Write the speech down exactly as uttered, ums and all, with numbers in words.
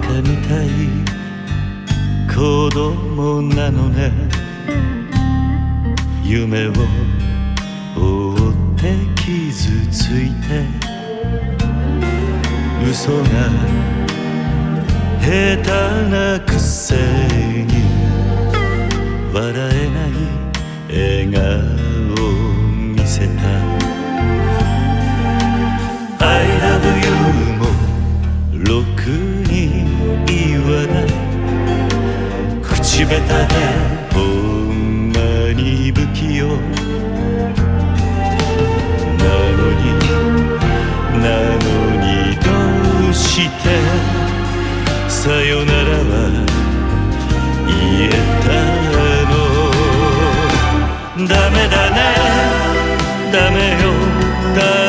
たみたい子供なのね。夢を追って傷ついて嘘が下手なくせに笑えない笑顔を見せた。 I love you もろくに言わない口下手でほんまに不器用なのになのにどうしてさよならは言えたの。ダメだねダメよダ